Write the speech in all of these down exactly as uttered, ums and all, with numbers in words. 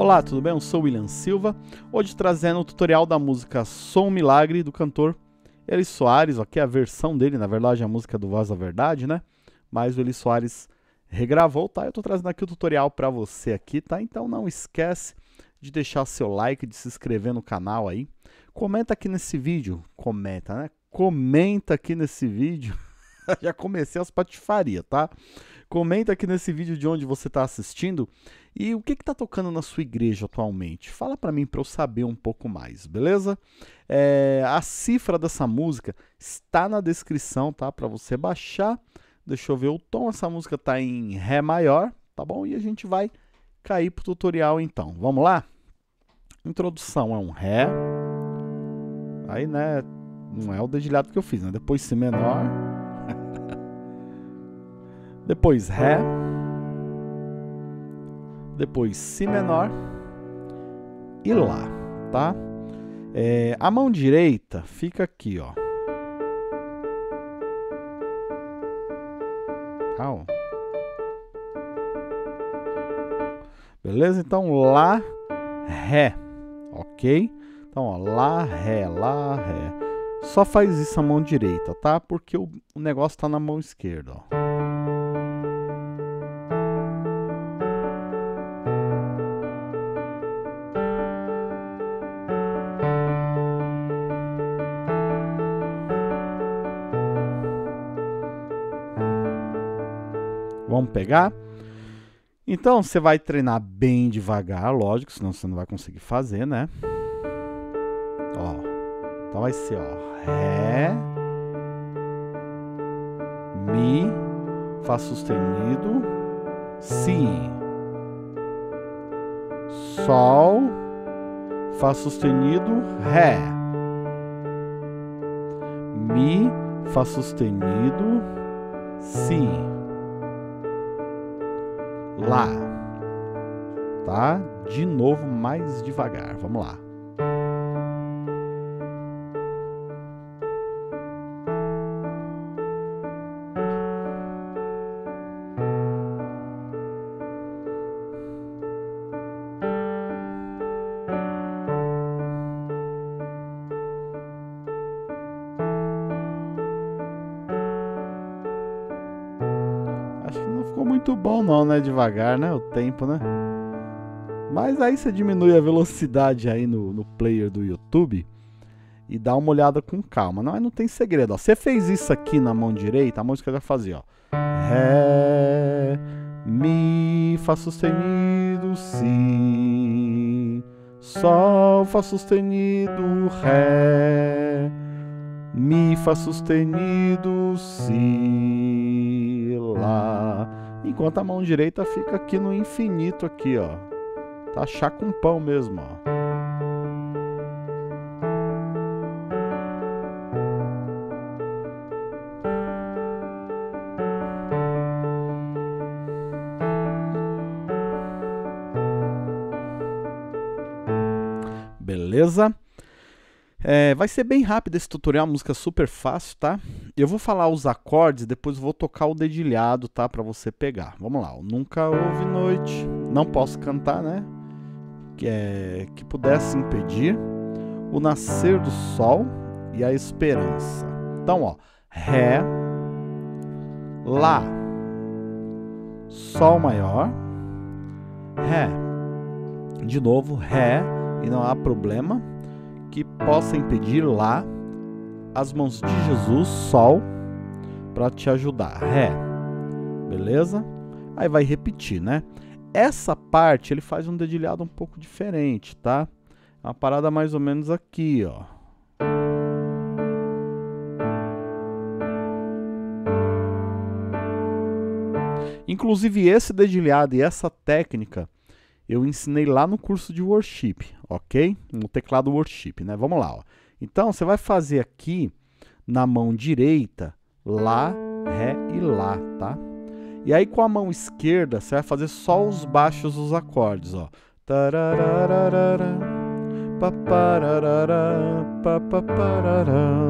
Olá, tudo bem? Eu sou o William Silva, hoje trazendo o tutorial da música Sou um Milagre, do cantor Ely Soares, aqui é a versão dele, na verdade a música do Voz da Verdade, né? Mas o Ely Soares regravou, tá? Eu tô trazendo aqui o tutorial para você aqui, tá? Então não esquece de deixar seu like, de se inscrever no canal aí. Comenta aqui nesse vídeo, comenta, né? Comenta aqui nesse vídeo, já comecei as patifarias, tá? Comenta aqui nesse vídeo de onde você está assistindo e o que está tocando na sua igreja atualmente. Fala para mim para eu saber um pouco mais, beleza? É, a cifra dessa música está na descrição, tá? Para você baixar. Deixa eu ver o tom. Essa música está em Ré maior, tá bom? E a gente vai cair para o tutorial então. Vamos lá? Introdução é um Ré. Aí, né? Não é o dedilhado que eu fiz, né? Depois Si menor. Depois Ré, depois Si menor e Lá, tá? É, a mão direita fica aqui, ó. Tá, ó. Beleza? Então, Lá, Ré, ok? Então, ó, Lá, Ré, Lá, Ré. Só faz isso a mão direita, tá? Porque o, o negócio tá na mão esquerda, ó. Vamos pegar? Então, você vai treinar bem devagar, lógico, senão você não vai conseguir fazer, né? Ó, então vai ser, ó, Ré, Mi, Fá sustenido, Si, Sol, Fá sustenido, Ré, Mi, Fá sustenido, Si, Lá, tá? De novo, mais devagar, vamos lá. Acho que não ficou muito bom não, né? Devagar, né? O tempo, né? Mas aí você diminui a velocidade aí no, no player do YouTube e dá uma olhada com calma. Não, não tem segredo, ó. Você fez isso aqui na mão direita, a música vai fazer, ó. Ré, Mi, Fá sustenido, Si, Sol, Fá sustenido, Ré, Mi, Fá sustenido, Si, Lá. Enquanto a mão direita fica aqui no infinito aqui, ó. Tá chá com pão mesmo, ó. Beleza? É, vai ser bem rápido esse tutorial, música super fácil, tá? Eu vou falar os acordes, depois vou tocar o dedilhado, tá? Pra você pegar. Vamos lá. Nunca houve noite. Não posso cantar, né? Que, é, que pudesse impedir o nascer do sol e a esperança. Então, ó. Ré, Lá, Sol maior, Ré. De novo, Ré, e não há problema que possa impedir Lá, as mãos de Jesus, Sol, para te ajudar. Ré, beleza? Aí vai repetir, né? Essa parte ele faz um dedilhado um pouco diferente, tá? É uma parada mais ou menos aqui, ó. Inclusive esse dedilhado e essa técnica eu ensinei lá no curso de worship, ok? No teclado worship, né? Vamos lá, ó. Então, você vai fazer aqui, na mão direita, Lá, Ré e Lá, tá? E aí, com a mão esquerda, você vai fazer só os baixos dos acordes, ó. Tarararara, papararara, papaparara,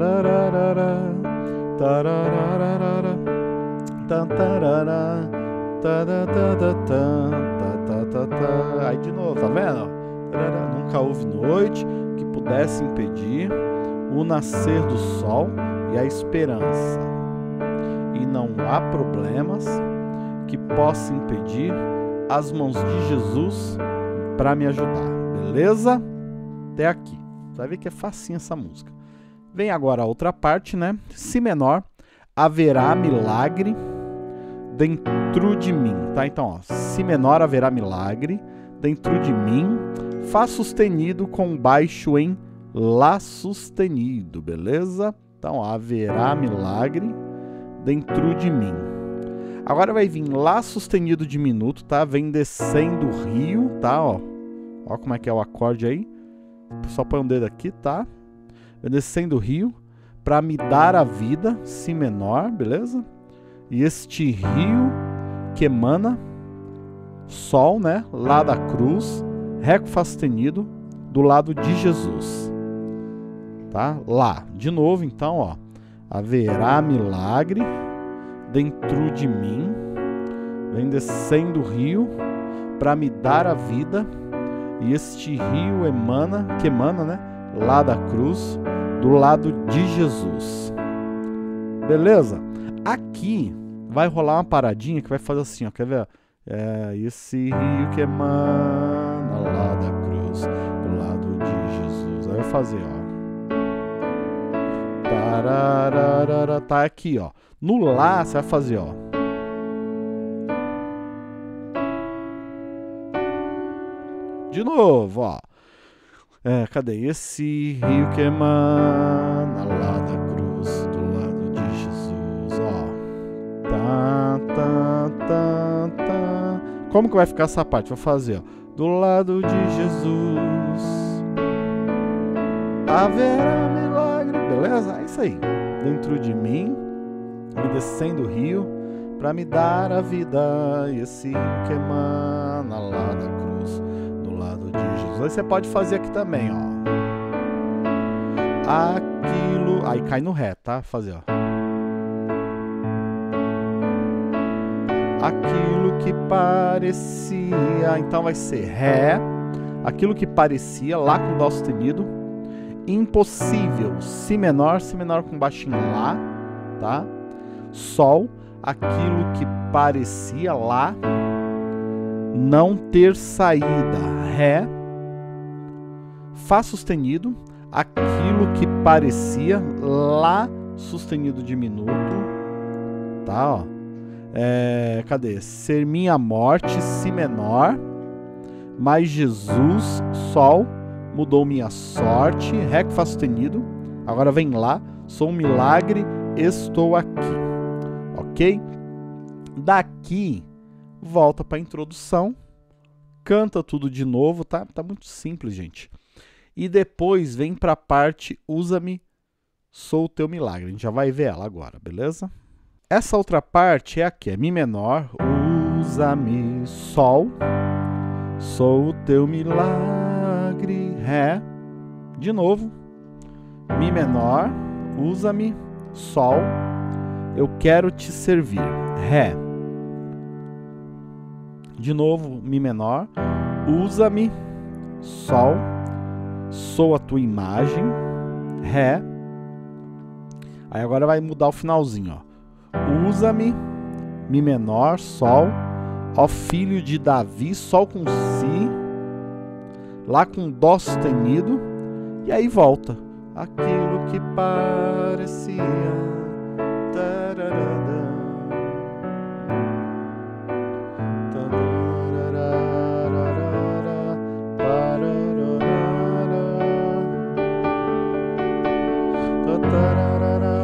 parararara, tarararara, tantarara, Aí de novo, tá vendo? Nunca houve noite que pudesse impedir o nascer do sol e a esperança. E não há problemas que possam impedir as mãos de Jesus para me ajudar. Beleza? Até aqui. Você vai ver que é facinho essa música. Vem agora a outra parte, né? Si menor. Haverá milagre dentro de mim, tá? Então, ó, Si menor, haverá milagre dentro de mim, Fá sustenido com baixo em Lá sustenido, beleza? Então, ó, haverá milagre dentro de mim. Agora vai vir Lá sustenido diminuto, tá? Vem descendo o rio, tá? Ó, ó como é que é o acorde aí. Só põe um dedo aqui, tá? Vem descendo o rio para me dar a vida, Si menor, beleza? E este rio que emana, Sol, né? Lá da cruz, Ré com Fá sustenido, do lado de Jesus. Tá? Lá. De novo, então, ó. Haverá milagre dentro de mim, vem descendo o rio para me dar a vida, e este rio emana, que emana, né? Lá da cruz, do lado de Jesus. Beleza? Aqui vai rolar uma paradinha que vai fazer assim, ó. Quer ver? É, esse rio que emana lá da cruz, do lado de Jesus. Aí vai fazer, ó. Tararara, tá aqui, ó. No Lá, você vai fazer, ó. De novo, ó. É, cadê? Esse rio que emana lá da cruz, do lado de Jesus, ó. Tá, tá, tá, tá. Como que vai ficar essa parte? Vou fazer, ó. Do lado de Jesus haverá milagre. Beleza? É isso aí. Dentro de mim, me descendo o rio para me dar a vida. E esse rio que emana lá da cruz, do lado de Jesus. Aí você pode fazer aqui também, ó. Aquilo... Aí cai no Ré, tá? Fazer, ó. Aquilo que parecia... Então vai ser Ré. Aquilo que parecia, Lá com Dó sustenido. Impossível, Si menor, Si menor com baixinho Lá, tá? Sol, aquilo que parecia, Lá, não ter saída, Ré. Fá sustenido, aquilo que parecia, Lá sustenido diminuto, tá? Ó. É, cadê? Ser minha morte, Si menor, mas Jesus, Sol, mudou minha sorte, Ré com Fá sustenido. Agora vem Lá, sou um milagre, estou aqui. Ok? Daqui, volta para a introdução, canta tudo de novo, tá? Tá muito simples, gente. E depois vem para a parte Usa-me, sou o teu milagre. A gente já vai ver ela agora, beleza? Essa outra parte é aqui, é Mi menor, usa-me, Sol, sou o teu milagre, Ré, de novo, Mi menor, usa-me, Sol, eu quero te servir, Ré, de novo, Mi menor, usa-me, Sol, sou a tua imagem, Ré, aí agora vai mudar o finalzinho, ó. Usa-me, Mi menor, Sol, ó filho de Davi, Sol com Si, Lá com Dó sustenido, e aí volta. Aquilo que parecia. Tararara, tararara, pararara, tararara.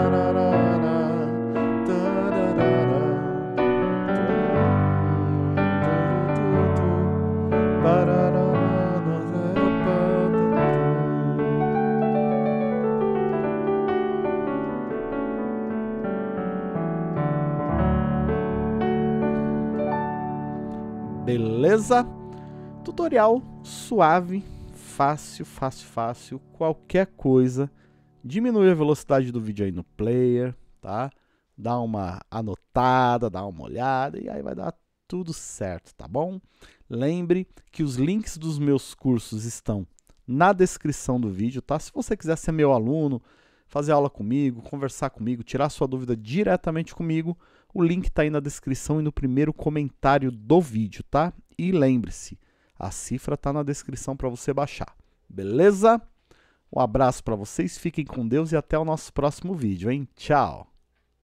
Beleza? Tutorial suave, fácil, fácil, fácil. Qualquer coisa, diminui a velocidade do vídeo aí no player, tá? dá uma anotada, dá uma olhada e aí vai dar tudo certo, tá bom? Lembre que os links dos meus cursos estão na descrição do vídeo, tá? Se você quiser ser meu aluno, fazer aula comigo, conversar comigo, tirar sua dúvida diretamente comigo, o link está aí na descrição e no primeiro comentário do vídeo, tá? E lembre-se, a cifra está na descrição para você baixar, beleza? Um abraço para vocês, fiquem com Deus e até o nosso próximo vídeo, hein? Tchau!